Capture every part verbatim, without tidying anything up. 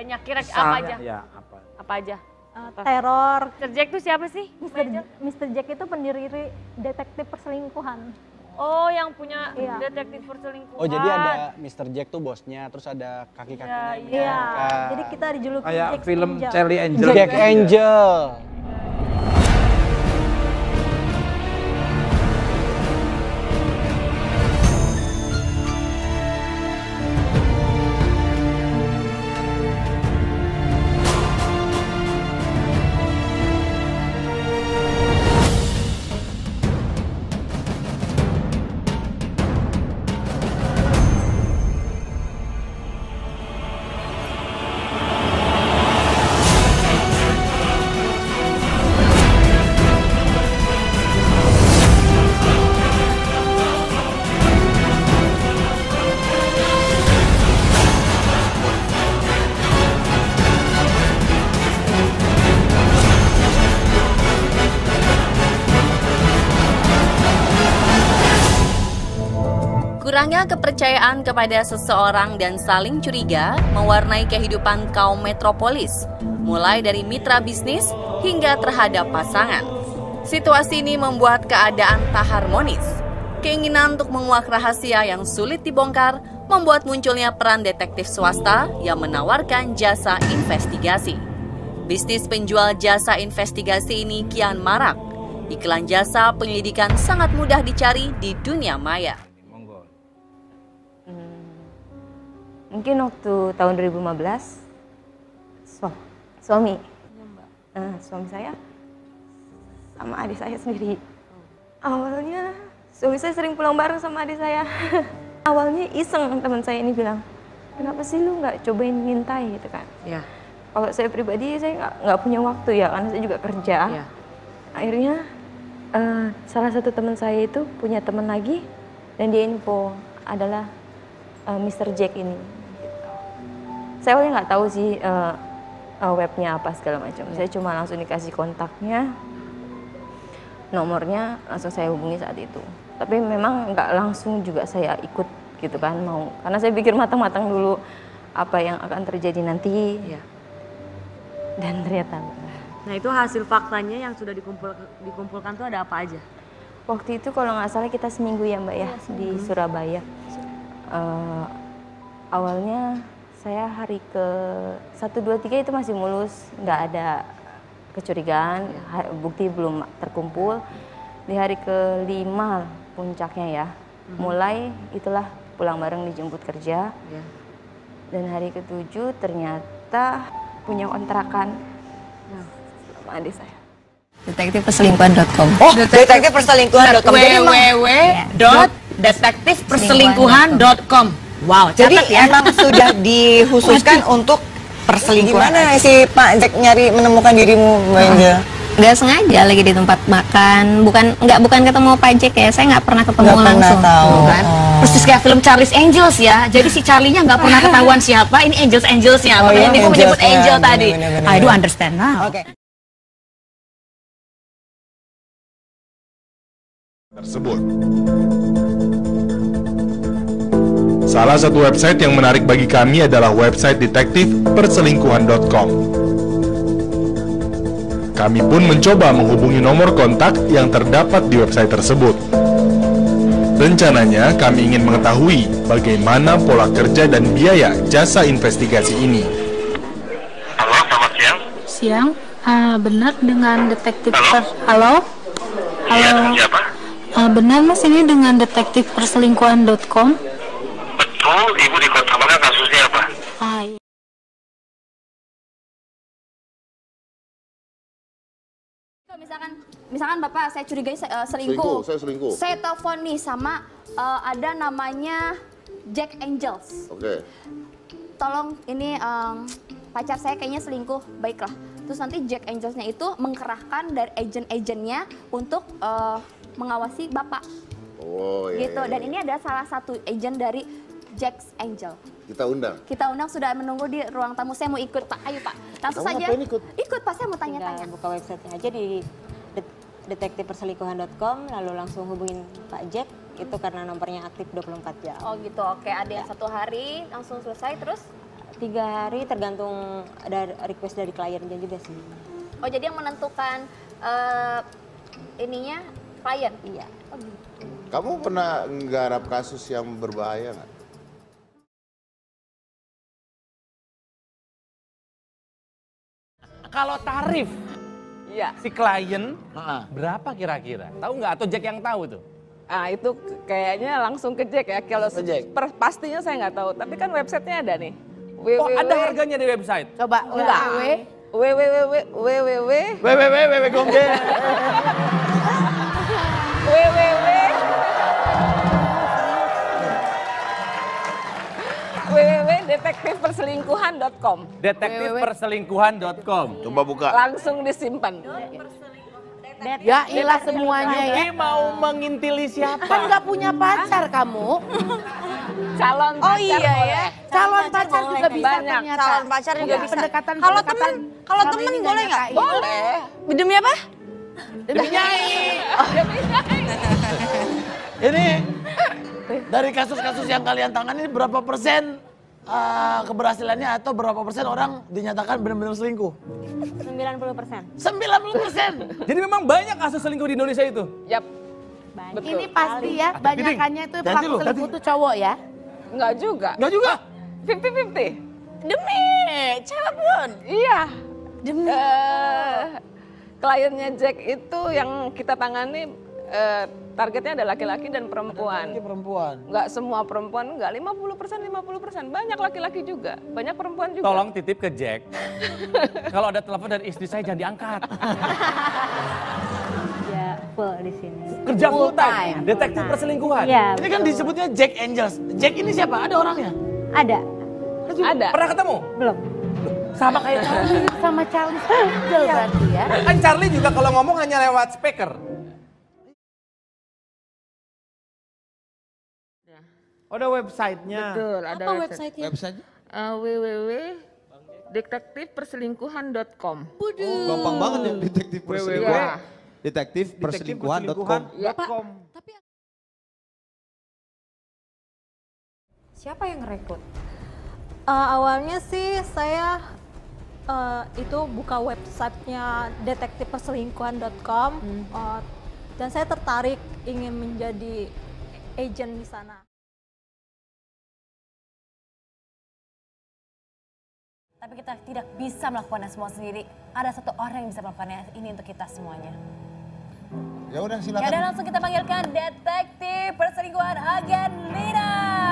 Banyak, kira apa aja? Ya, apa? Apa aja? Uh, teror. mister Jack itu siapa sih? mister mister Jack itu pendiri detektif perselingkuhan. Oh, yang punya iya. detektif perselingkuhan. Oh, jadi ada mister Jack tuh bosnya, terus ada kaki-kakinya. Iya, Iya. Jadi kita dijuluki Kayak Jack film Angel. Charlie Angel. Jack Angel. Kurangnya kepercayaan kepada seseorang dan saling curiga mewarnai kehidupan kaum metropolis, mulai dari mitra bisnis hingga terhadap pasangan. Situasi ini membuat keadaan tak harmonis. Keinginan untuk menguak rahasia yang sulit dibongkar membuat munculnya peran detektif swasta yang menawarkan jasa investigasi. Bisnis penjual jasa investigasi ini kian marak. Iklan jasa penyelidikan sangat mudah dicari di dunia maya. Mungkin waktu tahun dua ribu lima belas, su suami, uh, suami saya sama adik saya sendiri. Awalnya suami saya sering pulang bareng sama adik saya. Awalnya iseng teman saya ini bilang, kenapa sih lu nggak cobain ngintai gitu kan? Ya. Kalau saya pribadi saya nggak nggak punya waktu ya, karena saya juga kerja. Ya. Akhirnya uh, salah satu teman saya itu punya teman lagi dan dia info adalah uh, mister Jack ini. Saya awalnya nggak tahu sih uh, uh, webnya apa segala macam. Ya. Saya cuma langsung dikasih kontaknya, nomornya, langsung saya hubungi saat itu. Tapi memang nggak langsung juga saya ikut gitu kan, mau karena saya pikir matang-matang dulu apa yang akan terjadi nanti. Ya. Dan ternyata. Nah itu hasil faktanya yang sudah dikumpul, dikumpulkan tuh ada apa aja? Waktu itu kalau nggak salah kita seminggu ya Mbak ya, ya di Surabaya. Uh, awalnya saya hari ke satu, dua, tiga itu masih mulus, nggak ada kecurigaan, ya. Bukti belum terkumpul. Di hari kelima puncaknya ya, mm-hmm. mulai itulah pulang bareng dijemput kerja. Ya. Dan hari ketujuh ternyata punya kontrakan nah. sama adik saya. detektif perselingkuhan dot com. Oh, detektif perselingkuhan dot com. w w w dot detektif perselingkuhan dot com. Wow, jadi ya. emang sudah dikhususkan untuk perselingkuhan. Gimana si Pak Jack nyari menemukan dirimu, Mbak Angel? Nggak sengaja lagi di tempat makan, bukan nggak bukan ketemu Pak Jack ya, saya nggak pernah ketemu nggak langsung. Pernah tahu. Kan? Oh. Persis kayak film Charlie's Angels ya, jadi si Charlie-nya nggak pernah ketahuan siapa, ini Angels Angelsnya, oh, makanya iya, dia menyebut ya, Angel bener, tadi. bener, bener, I do understand now. Okay. Tersebut. Salah satu website yang menarik bagi kami adalah website detektif perselingkuhan dot com. Kami pun mencoba menghubungi nomor kontak yang terdapat di website tersebut. Rencananya kami ingin mengetahui bagaimana pola kerja dan biaya jasa investigasi ini. Halo, selamat siang. Siang, uh, benar dengan detektif Halo? per... Halo? Halo? Iya, siapa? Uh, benar mas, ini dengan detektif perselingkuhan dot com? Betul, ibu di kota mana, kasusnya apa? Ah, iya. Misalkan, misalkan bapak saya curigai uh, selingkuh. selingkuh, saya selingkuh. Saya telepon nih sama uh, ada namanya Jack Angels. Oke. Okay. Tolong ini um, pacar saya kayaknya selingkuh, baiklah. Terus nanti Jack Angelsnya itu mengkerahkan dari agent-agentnya untuk uh, mengawasi bapak. Oh iya. Gitu. Iya, Dan iya. ini ada salah satu agent dari Jack Angel. Kita undang. Kita undang, sudah menunggu di ruang tamu. Saya mau ikut Pak. Ayo Pak. Langsung Kamu saja. Ikut? Ikut Pak. Saya mau tanya-tanya. Buka websitenya aja di detektif perselingkuhan dot com, lalu langsung hubungin Pak Jack. Itu karena nomornya aktif dua puluh empat jam. Oh gitu. Oke. Ada yang ya. satu hari langsung selesai terus? Tiga hari tergantung ada request dari kliennya juga sih. Oh jadi yang menentukan uh, ininya klien? Iya. Oh gitu. Kamu pernah nggarap kasus yang berbahaya nggak? Kalau tarif, ya. si klien uh-uh. berapa kira-kira? Tahu nggak atau Jack yang tahu tuh? Ah itu kayaknya langsung ke Jack ya. Kalau per, pastinya saya nggak tahu. Tapi kan websitenya ada nih. W oh ada harganya di website? Coba enggak. W w w w w w w w w w w gongge. w w w w w w detektif perselingkuhan dot com. detektif perselingkuhan dot com. Coba buka. Langsung disimpan. Ya ilah semuanya ya. Ini mau mengintili siapa? Kan nggak punya pacar kamu. Calon oh pacar iya boleh. ya. Calon pacar boleh. juga bisa Banyak. ternyata. Calon pacar juga bisa. Pendekatan, Kalau pendekatan, temen, kalau temen boleh nggak? Boleh. Demi apa? Demi nyai. Demi nyai. Ini dari kasus-kasus yang kalian tangani berapa persen uh, keberhasilannya atau berapa persen orang dinyatakan benar-benar selingkuh? sembilan puluh persen. sembilan puluh persen. Jadi memang banyak kasus selingkuh di Indonesia itu? Yap. Betul. Ini pasti ya, banyakannya itu pelaku selingkuh itu cowok ya? Enggak juga. Enggak juga? fifty fifty. Demi, cewek pun. Iya. Demi. Uh, kliennya Jack itu yang kita tangani uh, targetnya ada laki-laki dan perempuan. Laki perempuan. Enggak semua perempuan, enggak lima puluh persen, lima puluh persen. Banyak laki-laki juga, banyak perempuan juga. Tolong titip ke Jack. Kalau ada telepon dari istri saya jangan diangkat. Ya, full di sini. Kerja full time, detektif perselingkuhan. Iya. Ini kan disebutnya Jack Angels. Jack ini siapa? Ada orangnya? Ada. Ada. Pernah ketemu? Belum. Sama kayak Charlie. Sama Charlie Angel berarti ya. Kan Charlie juga kalau ngomong hanya lewat speaker. Ada websitenya. Betul, ada Apa website. websitenya? Websitenya? Uh, w w w titik detektif perselingkuhan dot com. Oh, gampang banget ya detektif perselingkuhan. detektif perselingkuhan dot com. Ya. Tapi siapa yang rekrut? Uh, awalnya sih saya uh, itu buka websitenya detektif perselingkuhan dot com hmm. uh, dan saya tertarik ingin menjadi agent di sana. Tapi kita tidak bisa melakukannya semua sendiri. Ada satu orang yang bisa melakukannya ini untuk kita semuanya. Ya udah silakan. Ya udah langsung kita panggilkan detektif perselingkuhan Agen Lina.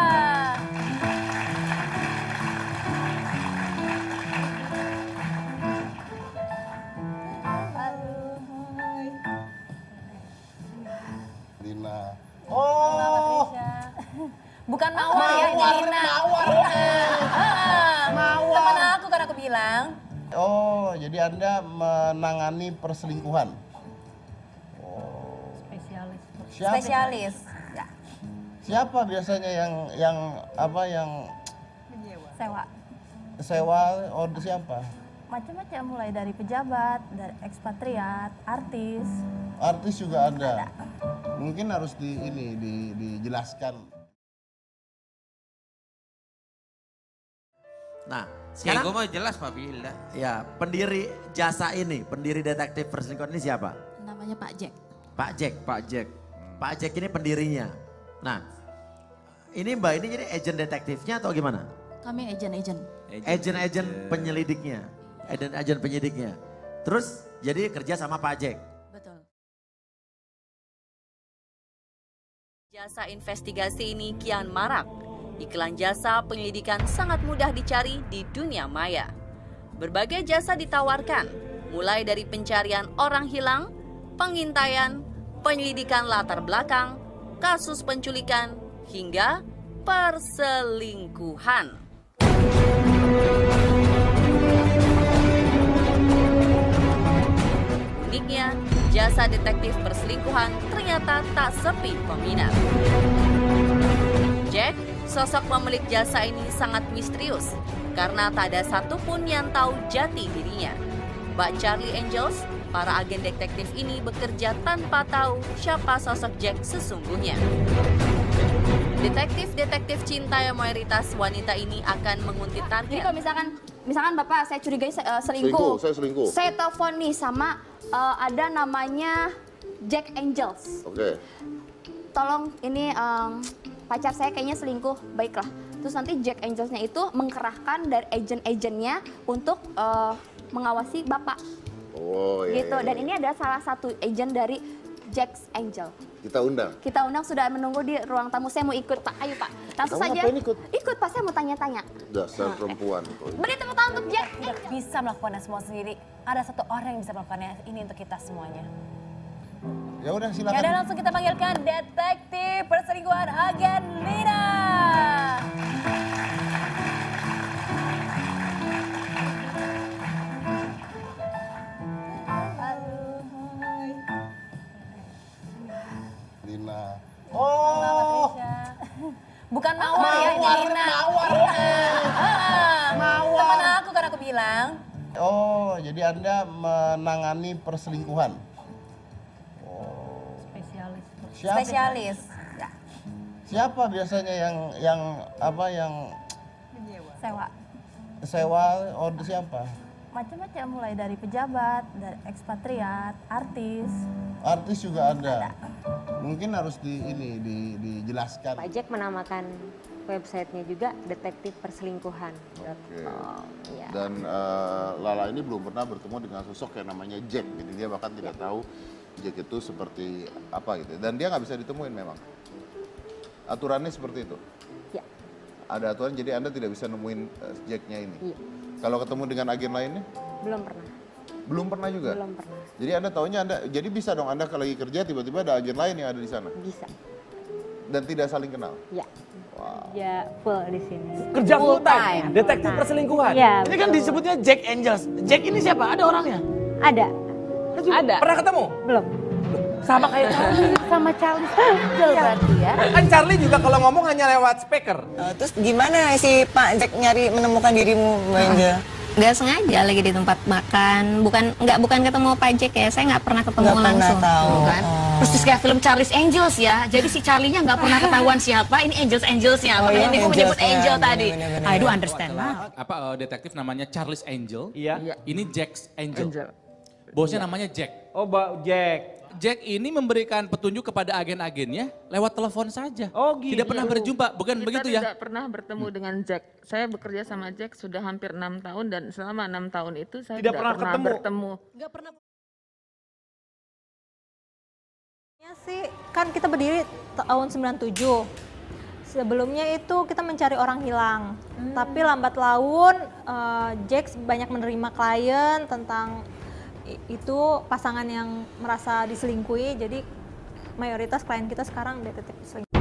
Lina. Oh. Bukan Mawar ya, ini Lina. Mawar. Mawar. Teman aku kan aku bilang. Oh, jadi Anda menangani perselingkuhan? Spesialis. Siapa? Spesialis. Ya. Siapa biasanya yang yang apa yang Sewa. sewa? Oh, siapa? Macam-macam, mulai dari pejabat, dari ekspatriat, artis. Artis juga ada. Mungkin harus di ini di, dijelaskan. Nah, sekarang gue mau jelas Pak Bilda. Ya, pendiri jasa ini, pendiri detektif perselingkuhan ini siapa? Namanya Pak Jack. Pak Jack, Pak Jack. Pak Jack ini pendirinya. Nah, ini Mbak ini jadi agen detektifnya atau gimana? Kami agen-agen. Agen-agen penyelidiknya. Agen-agen penyelidiknya. Terus jadi kerja sama Pak Jack. Betul. Jasa investigasi ini kian marak. Iklan jasa penyelidikan sangat mudah dicari di dunia maya. Berbagai jasa ditawarkan, mulai dari pencarian orang hilang, pengintaian, penyelidikan latar belakang, kasus penculikan, hingga perselingkuhan. Uniknya, jasa detektif perselingkuhan ternyata tak sepi peminat. Jack, sosok pemilik jasa ini sangat misterius karena tak ada satupun yang tahu jati dirinya. Mbak Charlie Angels, para agen detektif ini bekerja tanpa tahu siapa sosok Jack sesungguhnya. Detektif-detektif cinta yang mayoritas wanita ini akan menguntit Jadi target. kalau misalkan misalkan Bapak saya curigai uh, selingkuh. Selingkuh, saya selingkuh. Saya telepon nih sama uh, ada namanya Jack Angels. Oke. Tolong ini um, pacar saya kayaknya selingkuh, baiklah. Terus nanti Jack Angelsnya itu mengkerahkan dari agent-agentnya untuk uh, mengawasi Bapak. Oh iya. Gitu. iya, Dan iya. ini adalah salah satu agent dari Jack Angel. Kita undang. Kita undang sudah menunggu di ruang tamu. Saya mau ikut Pak. Ayo Pak. Langsung Kamu saja. ngapain ikut? Ikut Pak. Saya mau tanya-tanya. Dasar perempuan. Beri tepuk tangan untuk Jack. Tidak bisa melakukannya semua sendiri. Ada satu orang yang bisa melakukannya ini untuk kita semuanya. Ya udah Ya silakan. udah langsung kita panggilkan detektif perselingkuhan agen Lina. Lina. Oh. Bukan Mawar ya, ini Lina. Mawar. Mawar. Teman aku kan aku bilang. Oh, jadi Anda menangani perselingkuhan. Spesialis. Siapa? Spesialis. Ya. Siapa biasanya yang yang apa yang Sewa. sewa order siapa? Macam-macam mulai dari pejabat, dari ekspatriat, artis. Artis juga ada. Mungkin harus di ini di, dijelaskan. Pak Jack menamakan websitenya juga detektif perselingkuhan. Oke. Ya. Dan uh, Lala ini belum pernah bertemu dengan sosok yang namanya Jack. Jadi dia bahkan tidak Ya. tahu Jack itu seperti apa gitu. Dan dia nggak bisa ditemuin memang. Aturannya seperti itu. Ya. Ada aturan jadi Anda tidak bisa nemuin uh, Jack-nya ini. Iya. Kalau ketemu dengan agen lainnya? Belum pernah. Belum pernah juga? Belum pernah. Jadi Anda taunya Anda, jadi bisa dong Anda kalau lagi kerja tiba-tiba ada agen lain yang ada di sana? Bisa. Dan tidak saling kenal? Ya. Wow. Ya full di sini. Kerja full time, detektif perselingkuhan. Iya. Ini kan disebutnya Jack Angels. Jack ini siapa? Ada orangnya? Ada. Ada. Pernah ketemu? Belum. Sama kayak Charlie. Sama Charlie Angel berarti ya. Kan Charlie juga kalau ngomong hanya lewat speaker. Uh, terus gimana si Pak Jack nyari menemukan dirimu, Mbak Angel? Nggak sengaja lagi di tempat makan, bukan nggak bukan ketemu Pak Jack ya, saya nggak pernah ketemu Nggak pernah langsung. tahu. Kan? Terus terus kayak film Charlie's Angels ya. Jadi si Charlie-nya nggak pernah ketahuan siapa, ini Angels Angelsnya. Oh, Makanya iya, ini gue menyebut Angelsnya. Angel Bener, tadi. bener, bener, I do bener. understand now. Apa uh, detektif namanya Charles Angel? Iya. Ini Jack Angel. Angel. Bosnya namanya Jack. Oh, Mbak Jack. Jack ini memberikan petunjuk kepada agen-agennya lewat telepon saja. Oh, gitu. Tidak pernah berjumpa, bukan Kita begitu ya? tidak pernah bertemu dengan Jack. Saya bekerja sama Jack sudah hampir enam tahun dan selama enam tahun itu saya Tidak tidak, pernah pernah, ketemu. bertemu. Nggak pernah. Ya sih, kan kita berdiri tahun sembilan tujuh. Sebelumnya itu kita mencari orang hilang. Tapi lambat laun uh, Jack banyak menerima klien tentang i- itu pasangan yang merasa diselingkuhi. Jadi mayoritas klien kita sekarang detektif selingkuh.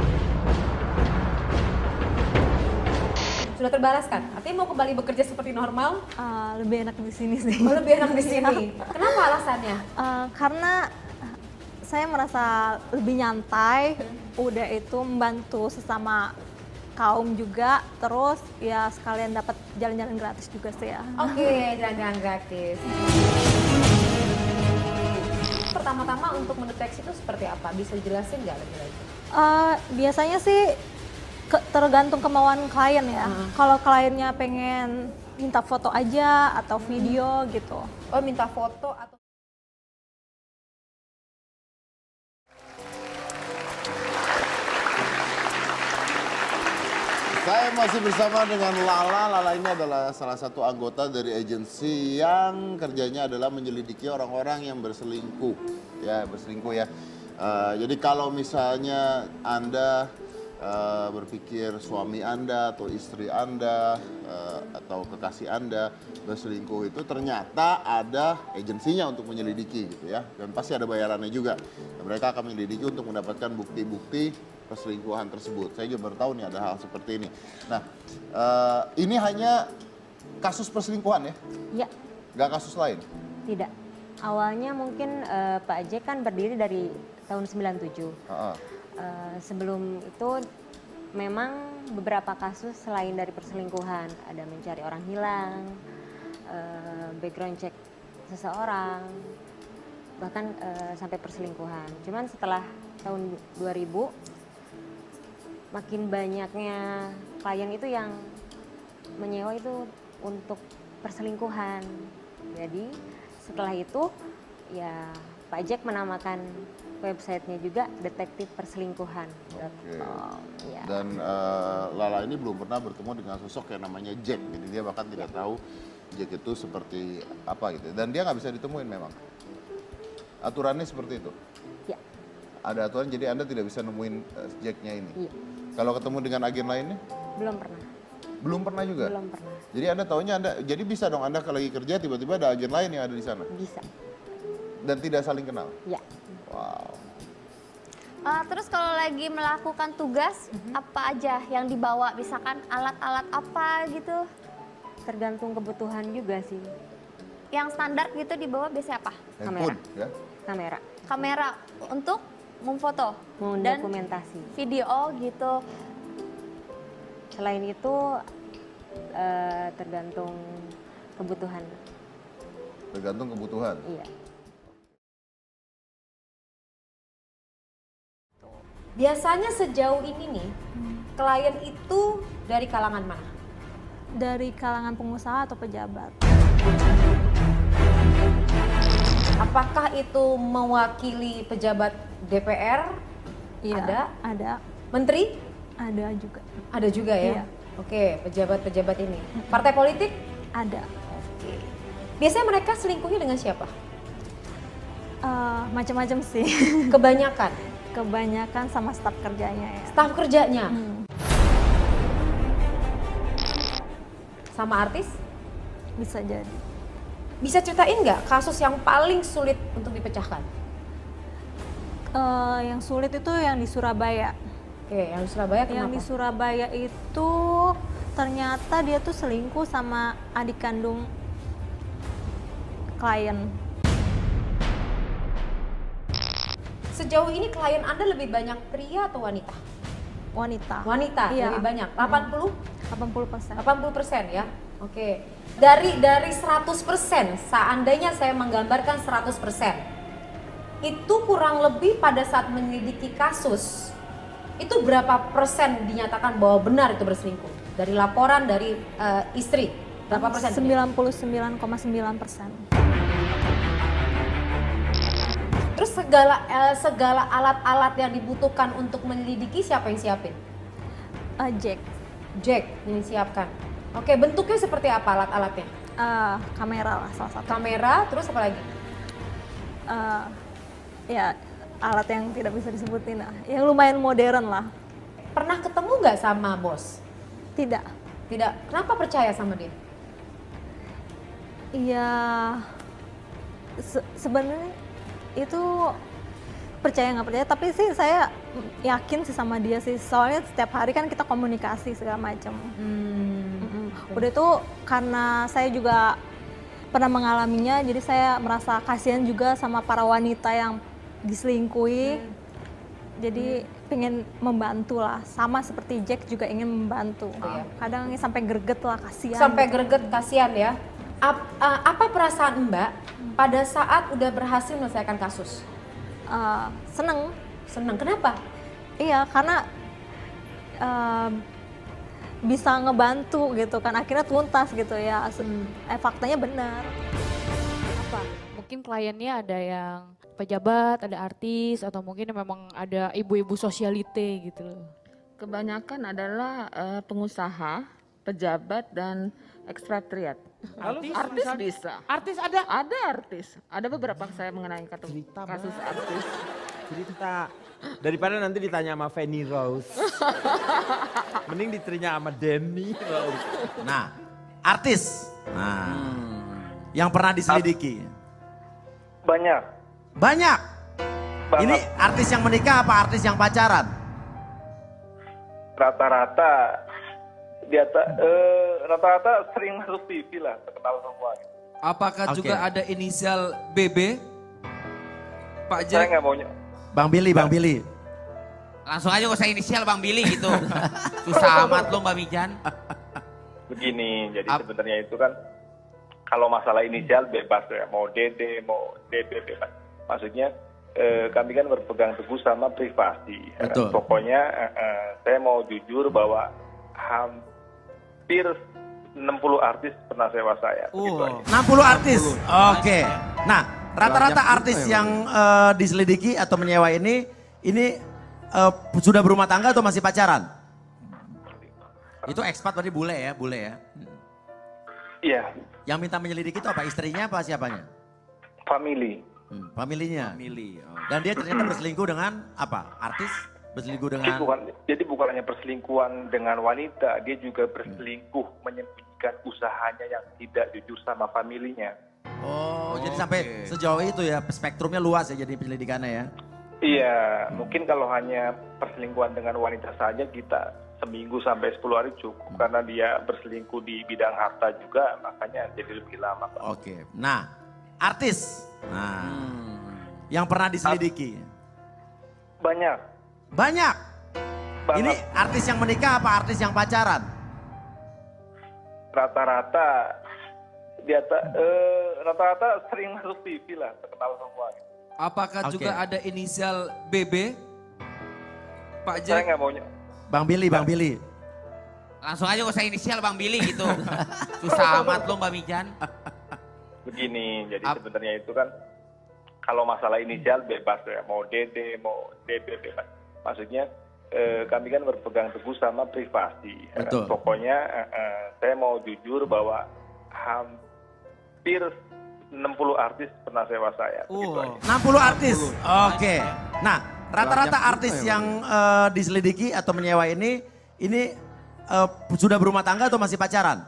Sudah terbalas kan? Artinya mau kembali bekerja seperti normal? Uh, lebih enak di sini sih. Oh, lebih enak di sini. Kenapa alasannya? Uh, karena saya merasa lebih nyantai, udah itu membantu sesama kaum juga, terus ya sekalian dapat jalan-jalan gratis juga sih ya. Oke, jalan-jalan gratis. Pertama-tama untuk mendeteksi itu seperti apa? Bisa dijelasin nggak lebih lanjut? Uh, biasanya sih ke- tergantung kemauan klien ya. Kalau kliennya pengen minta foto aja atau video gitu. Oh, minta foto atau Saya masih bersama dengan Lala. Lala ini adalah salah satu anggota dari agensi yang kerjanya adalah menyelidiki orang-orang yang berselingkuh. Ya, berselingkuh ya. Uh, jadi kalau misalnya Anda uh, berpikir suami Anda atau istri Anda uh, atau kekasih Anda berselingkuh itu ternyata ada agensinya untuk menyelidiki gitu ya. Dan pasti ada bayarannya juga. Dan mereka akan menyelidiki untuk mendapatkan bukti-bukti perselingkuhan tersebut. Saya juga baru tahu nih ada hal seperti ini. Nah, uh, ini hanya kasus perselingkuhan ya? Iya. Nggak kasus lain? Tidak. Awalnya mungkin uh, Pak Jack kan berdiri dari tahun sembilan tujuh. Uh-uh. Uh, sebelum itu memang beberapa kasus selain dari perselingkuhan. Ada mencari orang hilang, uh, background check seseorang, bahkan uh, sampai perselingkuhan. Cuman setelah tahun dua ribu, makin banyaknya klien itu yang menyewa itu untuk perselingkuhan. Jadi setelah itu ya Pak Jack menamakan websitenya juga Detektif Perselingkuhan. Oke. Ya. Dan uh, Lala ini belum pernah bertemu dengan sosok yang namanya Jack, jadi dia bahkan tidak tahu Jack itu seperti apa gitu. Dan dia nggak bisa ditemuin memang. Aturannya seperti itu. Ya. Ada aturan, jadi Anda tidak bisa nemuin uh, Jack-nya ini. Iya. Kalau ketemu dengan agen lainnya? Belum pernah. Belum pernah juga? Belum pernah. Jadi Anda taunya Anda, jadi bisa dong Anda kalau lagi kerja tiba-tiba ada agen lain yang ada di sana? Bisa. Dan tidak saling kenal? Ya. Wow. Uh, terus kalau lagi melakukan tugas, mm-hmm. apa aja yang dibawa? Misalkan alat-alat apa gitu? Tergantung kebutuhan juga sih. Yang standar gitu dibawa biasanya apa? Kamera. Ya? Kamera. Kamera untuk memfoto? Mendokumentasi. Dan video gitu. Selain itu uh, tergantung kebutuhan. Tergantung kebutuhan? Iya. Biasanya sejauh ini nih, hmm. klien itu dari kalangan mana? Dari kalangan pengusaha atau pejabat. Apakah itu mewakili pejabat D P R? Iya, ada? Ada. Menteri? Ada juga. Ada juga ya? Iya. Oke, pejabat-pejabat ini. Partai politik? Ada. Oke. Biasanya mereka selingkuhnya dengan siapa? Uh, macam-macam sih. Kebanyakan? Kebanyakan sama staf kerjanya ya. Staf kerjanya? Hmm. Sama artis? Bisa jadi. Bisa ceritain nggak kasus yang paling sulit untuk dipecahkan? Uh, yang sulit itu yang di Surabaya. Oke, yang di Surabaya kenapa? Yang di Surabaya itu ternyata dia tuh selingkuh sama adik kandung klien. Sejauh ini klien Anda lebih banyak pria atau wanita? Wanita. Wanita, iya. Lebih banyak. delapan puluh? delapan puluh persen. delapan puluh persen ya? Oke. Dari dari seratus persen, seandainya saya menggambarkan seratus persen, itu kurang lebih pada saat menyelidiki kasus, itu berapa persen dinyatakan bahwa benar itu berselingkuh? Dari laporan dari uh, istri, berapa persen? sembilan puluh sembilan koma sembilan persen. Terus segala eh, segala alat-alat yang dibutuhkan untuk menyelidiki siapa yang siapin? Uh, Jack. Jack yang siapkan. Oke, bentuknya seperti apa alat-alatnya? Uh, kamera lah salah satu. Kamera, terus apa lagi? Uh, ya alat yang tidak bisa disebutin lah. Yang lumayan modern lah. Pernah ketemu nggak sama bos? Tidak. Tidak. Kenapa percaya sama dia? Iya. Se sebenarnya itu percaya nggak percaya, tapi sih saya yakin sih sama dia sih, soalnya setiap hari kan kita komunikasi segala macam. Hmm. Udah itu karena saya juga pernah mengalaminya, jadi saya merasa kasihan juga sama para wanita yang diselingkuhi. Hmm. Jadi hmm. pengen membantu lah, sama seperti Jack juga ingin membantu. Oh, ya. Kadang sampai greget lah, kasihan. Sampai gitu. greget, kasihan ya. Ap, uh, apa perasaan Mbak pada saat udah berhasil menyelesaikan kasus? Uh, seneng. Seneng, kenapa? Iya, karena uh, bisa ngebantu gitu kan, akhirnya tuntas gitu ya, eh, faktanya benar. Apa? Mungkin kliennya ada yang pejabat, ada artis, atau mungkin memang ada ibu-ibu sosialite gitu loh. Kebanyakan adalah uh, pengusaha, pejabat, dan ekspatriat. Artis, artis misal, bisa. Artis ada? Ada artis. Ada beberapa saya mengenai kasus, kasus artis. Cerita. Daripada nanti ditanya sama Fanny Rose. Mending ditanya sama Denny Rose. Nah, artis. Nah, hmm. yang pernah diselidiki. Banyak. Banyak? Banget. Ini artis yang menikah apa artis yang pacaran? Rata-rata di atas eh, rata-rata sering masuk T V lah, terkenal semua. Apakah okay. juga ada inisial B B? Pak Jack? Saya nggak maunya. Bang Billy, Bang Billy. Langsung aja gak usah inisial Bang Billy gitu. Susah amat lo Mbak Mijan. Begini, jadi sebenarnya itu kan kalau masalah inisial bebas ya, mau D D, mau D D bebas. Maksudnya eh, kami kan berpegang teguh sama privasi. Betul. Kan? Pokoknya eh, saya mau jujur bahwa hampir enam puluh artis pernah sewa saya. Oh, enam puluh artis. Oke. Nah, rata-rata artis yang uh, diselidiki atau menyewa ini, ini uh, sudah berumah tangga atau masih pacaran? Itu ekspat berarti bule ya, bule ya? Iya. Yang minta menyelidiki itu apa? Istrinya apa siapanya? Family. Hmm, familinya. Family. Oh. Dan dia ternyata berselingkuh dengan apa? Artis? Berselingkuh Jadi dengan... bukan, jadi bukan hanya perselingkuhan dengan wanita, dia juga berselingkuh menyembunyikan usahanya yang tidak jujur sama familinya. Oh, jadi sampai sejauh itu ya, spektrumnya luas ya jadi penyelidikannya ya? Iya, mungkin kalau hanya perselingkuhan dengan wanita saja kita seminggu sampai sepuluh hari cukup. Karena dia berselingkuh di bidang harta juga, makanya jadi lebih lama. Pak. Oke, nah artis, nah yang pernah diselidiki? Banyak. Banyak? Banget. Ini artis yang menikah apa artis yang pacaran? Rata-rata dia eh, rata-rata sering masuk T V lah, terkenal semua. Apakah Oke. juga ada inisial B B? Pak Jack? Saya nggak maunya. Bang Billy, Bang Billy. Langsung aja gak usah inisial Bang Billy gitu. Susah amat lo Mbak Mijan. Begini, jadi sebenarnya itu kan kalau masalah inisial bebas ya, mau D D, mau D B bebas. Maksudnya eh, kami kan berpegang teguh sama privasi. Ya kan? Betul. Pokoknya eh, eh, saya mau jujur bahwa hampir enam puluh artis pernah sewa saya. Oh, enam puluh artis. Oke. Nah, rata-rata artis yang uh, diselidiki atau menyewa ini, ini uh, sudah berumah tangga atau masih pacaran?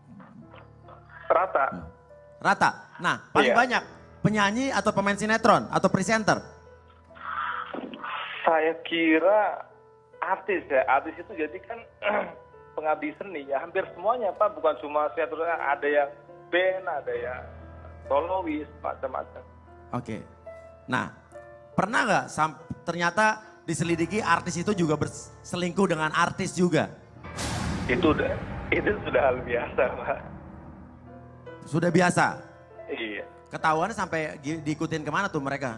Rata. Rata. Nah, paling Iya. banyak penyanyi atau pemain sinetron atau presenter? Saya kira artis ya, artis itu jadi kan pengabdi seni ya, hampir semuanya Pak, bukan cuma sinetron, ada yang band, ada yang solois, macam-macam. Oke. Nah, pernah nggak sam- ternyata diselidiki artis itu juga berselingkuh dengan artis juga? Itu udah, itu sudah hal biasa Pak. Sudah biasa? Iya. Ketahuannya sampai gi- diikutin kemana tuh mereka?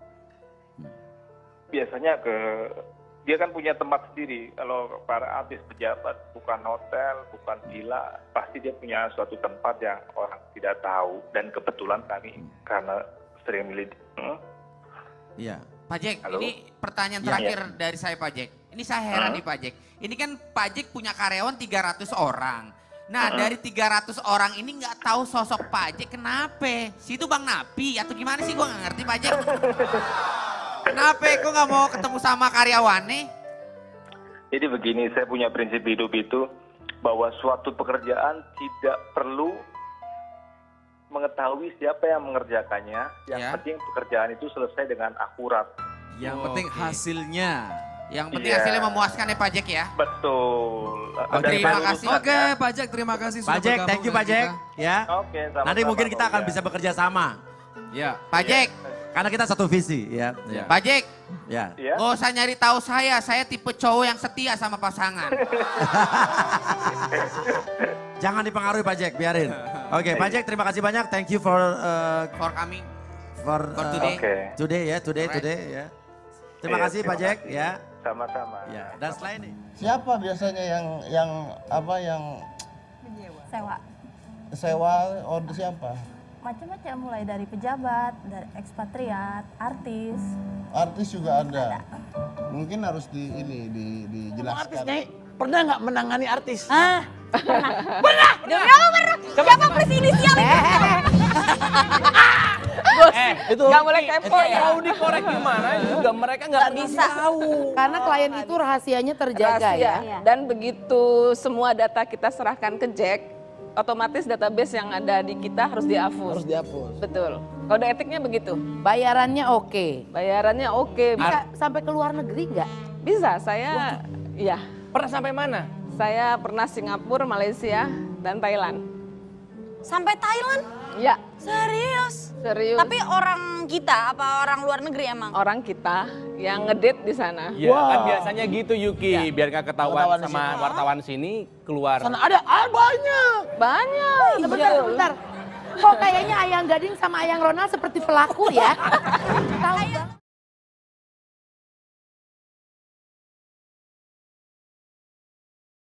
Biasanya ke, dia kan punya tempat sendiri. Kalau para artis pejabat, bukan hotel, bukan villa, pasti dia punya suatu tempat yang orang tidak tahu. Dan kebetulan kami karena sering milih. Hmm? Iya. Pak Jack, Halo? ini pertanyaan Iya, terakhir iya. dari saya Pak Jack. Ini saya heran Hmm? nih Pak Jack. Ini kan Pak Jack punya karyawan tiga ratus orang. Nah Hmm? dari tiga ratus orang ini nggak tahu sosok Pak Jack kenapa? Situ Bang Napi atau gimana sih, gue nggak ngerti Pak Jack. Kenapa kok nggak mau ketemu sama karyawannya? Jadi begini, saya punya prinsip hidup itu bahwa suatu pekerjaan tidak perlu mengetahui siapa yang mengerjakannya. Yang Ya. penting pekerjaan itu selesai dengan akurat. Yang penting hasilnya. Yang penting Iya. hasilnya memuaskan ya Pak Jack ya. Betul. Oke, terima kasih. Oke Pak Jack, terima kasih Pak Jack, thank you Pak Jack. Ya. Oke, sama-sama, Nanti mungkin kita akan Bang, ya. bisa bekerja sama. Ya, Pak Jack. Karena kita satu visi, ya. ya. Pak Jack. Ya. Iya. Gak usah nyari tahu saya, saya tipe cowok yang setia sama pasangan. Jangan dipengaruhi Pak Jack, biarin. Oke, Pak Jack, terima kasih banyak. Thank you for uh, For coming. for, For uh, today. Oke. today ya, today, Alright. today ya. Terima Iya, kasih Pak terima Jack, kasih. ya. Sama-sama. Ya. Dan selain ini, Siapa biasanya yang yang apa yang Sewa. sewa order siapa? Macam-macam, mulai dari pejabat, dari ekspatriat, artis. Artis juga ada. Mungkin harus di ini di dijelaskan. Artis, Nyai, pernah nggak menangani artis? Ah, pernah. Pernah. Demi apa pernah? Siapa plus inisial itu? Bos, eh, itu nggak boleh kepo ya. Mau dikorek gimana juga mereka nggak pernah bisa tahu. Karena klien itu rahasianya terjaga ya. Dan begitu semua data kita serahkan ke Jack, otomatis database yang ada di kita harus dihapus. Harus dihapus. Betul. Kode etiknya begitu. Bayarannya oke. Bayarannya oke. Bisa sampai ke luar negeri nggak? Bisa. Saya, ya. Pernah sampai mana? Saya pernah Singapura, Malaysia, dan Thailand. Sampai Thailand? Ya. Serius? Serius. Tapi orang kita apa orang luar negeri emang? Orang kita yang ngedate di sana. Ya kan biasanya gitu Yuki, biar nggak ketahuan Wartawan sama sini. wartawan sini keluar. Sana ada, ah, banyak. Banyak. Sebentar, sebentar. Kok kayaknya Ayang Gading sama Ayang Ronald seperti pelaku ya? Tahu